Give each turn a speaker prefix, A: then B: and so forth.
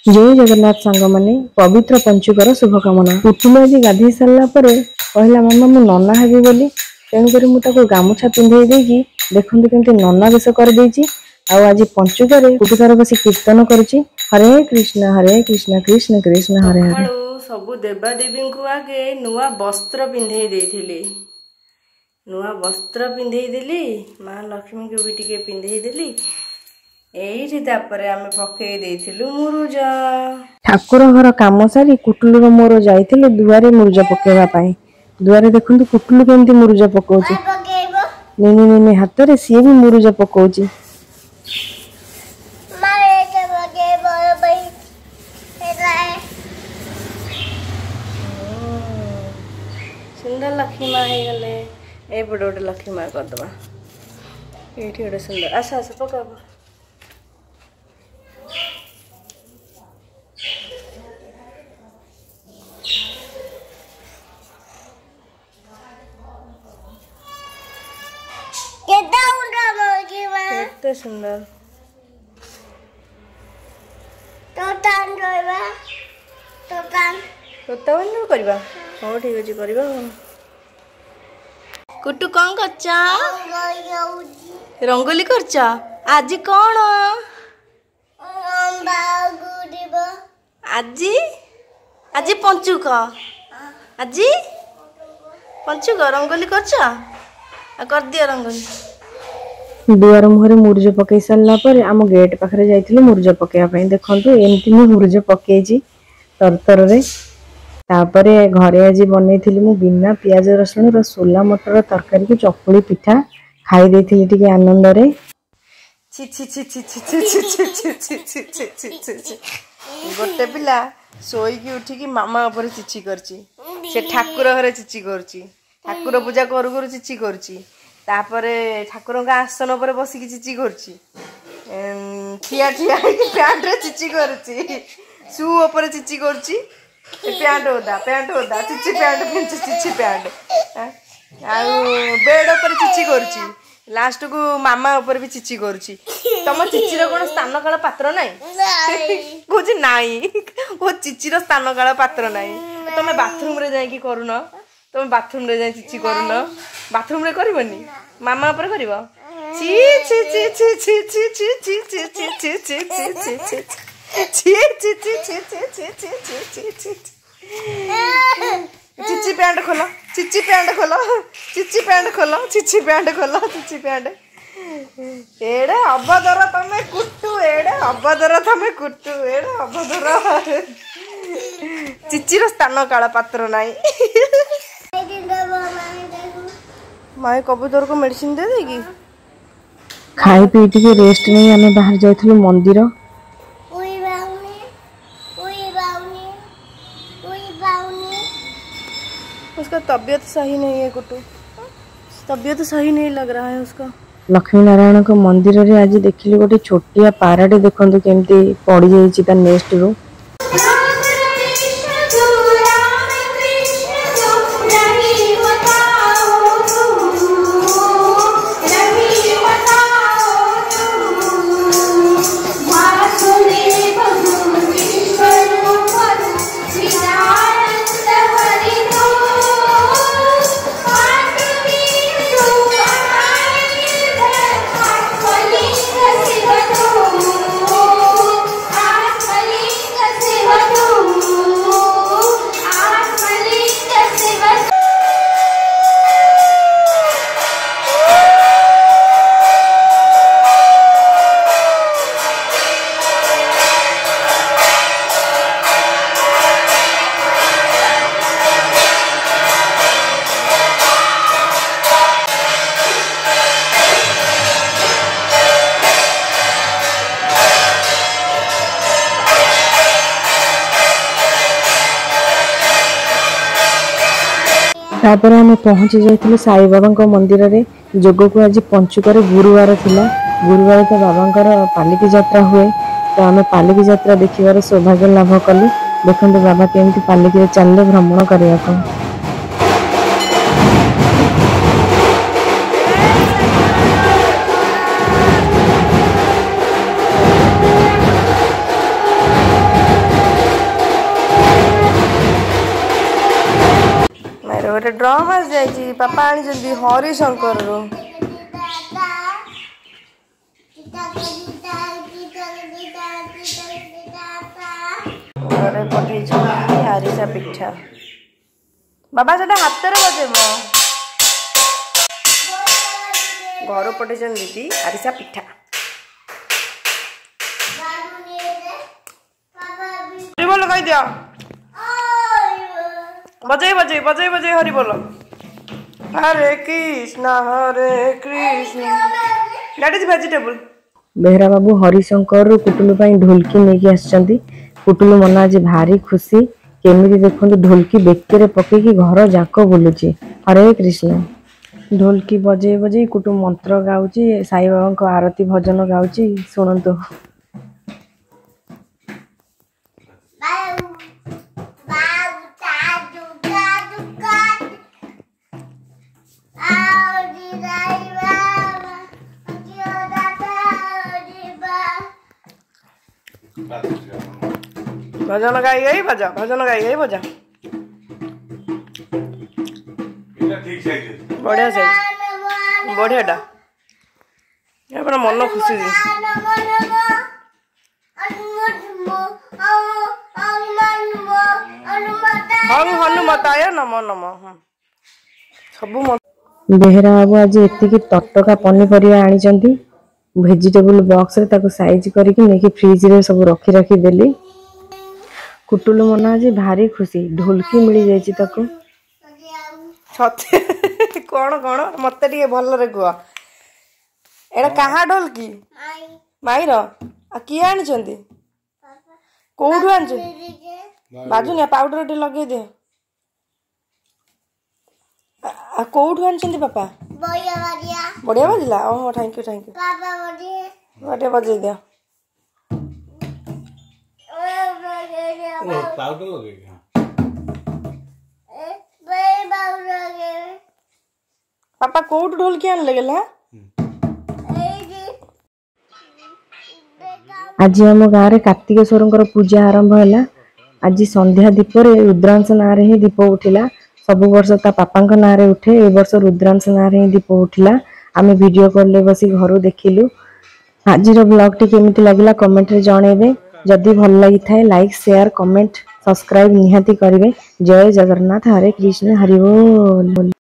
A: जय जगन्नाथ सांग माने पवित्र पंचुकर शुभकामना। पुतुल आज गाधे सारा कहला मामा मु नना हेबी बोली तेणुक मुझे गामुछा पिंधे देकी देखते केमती नना बेश कर आज पंचुकर पुटुकार बस कीर्तन करुच्ची हरे कृष्ण कृष्ण कृष्ण हरे हरे।
B: सबु देवादेवी को आगे नुआ वस्त्र पिंधे देथिली नुआ वस्त्र पिंधे देली माँ लक्ष्मी को भी टिके पिंधे देली एठी तापरे आमे पकई देथिलु मुरुज।
A: ठाकुर घर काम सारी कुटुलुर मोर जाइथिलु दुआरे मुरुज पकेवा पाई। दुआरे देखंतु कुटुलु केमती मुरुज पकोची निनी निनी हाथ रे सी भी मुरुज पकोची।
B: सुंदर लक्ष्मी माँ हो गले ए बड़ गोटे लक्ष्मी माँ करदे ये गोटे सुंदर आस आस पका केते सुंदर तोता बन करबा हो ठीक अछि करबा। कुटु कौन करछा रंगोली करछा आज कौन आज आज पंचुक आज पंचुक रंगोली करछा कर दिया रंगोली।
A: दुआर मुहरे मुरुज पकई सारा पर आम गेट पाखे जाइए मुरुज पकड़ा देखु एमती मु मुरुज पकई तरतर रे तापरे घरे आज बनई मु बिना पियाज रसुण सोला मटर तरकारी की चकुली पिठा खाई देथिली टिके आनंद रे।
B: गोटे पिला सोईकी उठिकी मामा ऊपर चिची करची से ठाकुर घरे चिची करची ठाकुर पूजा करू करू चिची करची तापरे ठाकुर का आसन पर बसिकी चिची करची ठिया ठिया पैंट रे चिची करची शू ऊपर चिची करची पैंट ओदा चिची पैंट पिंची चिची पैंट बेड ऊपर चिची करची लास्ट को मामा ऊपर भी चिची करची। तम चिचीर कौन स्थान काल पात्र नाई कौच नाई वो चिचीर स्थान काल पात्र नाई तुम बाथरूम रे जाई करूम तुम बाथरूम रे जाई चिची करूम बाथरूम रे करबनी मामा ऊपर करबो ची ची ची ची ची ची ची ची ची ची ची ची ची ची ची चिची पैंट खोलो चिची पैंट खोलो चिची पैंट खोलो चिची पैंट खोलो चिची पैंट एड़े अबदर तमे कुट्टू एड़े अबदर तमे कुट्टू एड़े अबदर चिचीर स्थान काल पात्र नाई। माए कबूतर को मेडिसिन दे देगी
A: खाई पी टिके रेस्ट नहीं आमे बाहर जाइथिलु मंदिर।
B: उसका तबीयत सही नहीं है कुटू तबीयत सही नहीं लग रहा है उसका।
A: लक्ष्मी नारायण को मंदिर रे आज देखिली गोटे छोटिया पाराटे देखंतु केमती पड़ी जाइछि ता नेस्ट रो। तापर आम पहुँची जाइए साई बाबा मंदिर रे जोग को आज पंचुकर गुरुवार थिला गुरुवार तो बाबांकर पालिकी यात्रा हुए तो आम पालिकी यात्रा देखिबार सौभाग्य लाभ कलु। देखते बाबा केमती पालिकी चलले भ्रमण करने को।
B: गोटे ड्रम आस जाइए पापा आनी हरिशंकर रू घरे पठे आरिसा पिठा बाबा से हाथ बजेब घर पठे दीदी आरिसा पिठा हरिबोल कही दिया बजे बजे बजे बजे Haribol Hare Krishna that is vegetable.
A: Behera बाबू हरिशंकर कुटुलू ढोलकी नहीं आसछंती। कुटुलू मन आज भारी खुशी केमिति देखो ढोलकी बेके पकईकि घर जाक बुलूची। हरे कृष्ण ढोलकी बजे बजे कुटुम मंत्र गाउची साई बाबा को आरती भजन गाउची शुणु।
B: भजन गाई गई बजा भजन गाई गई बजा बढ़िया से बढ़िया मन खुशी हनुमताय नमो नमः सब।
A: बेहरा बाबू आज एतिकी तटका पनीपरिया आनिचंती वेजिटेबल बॉक्स रे ताको साइज करके नेकी फ्रिज रे सब रखी रखी देली। कुटुलू मन आज भारी खुशी ढोलकी मिली जाइची ताको।
B: कौन कौन मत टे भल रे कह एटा कहाँ ढोलकी माईर आ किए आनी कौटू आन बाजुनिया पाउडर टे लगे दे कौटू आनी पापा बढ़िया बजला ओह थैंक यू बढ़िया बजे दिया पापा कौटू ढोलकी आन लगेला।
A: आज आम गाँव कार्तिकेश्वर पूजा आरंभ है। आज संध्या दीप रुद्रांश ना ही दीप उठिला। सब वर्ष ता पापा ना उठे ए वर्ष रुद्रांश ना ही दीप उठिला। आम वीडियो कॉल बसी घर देखिलु। आज ब्लॉग टी केमिति लगला कमेंट रे जणेबे। जदि भल लगी थाए लाइक शेयर कमेंट सब्सक्राइब निहाती करिवे। जय जगन्नाथ हरे कृष्ण हरि बोल।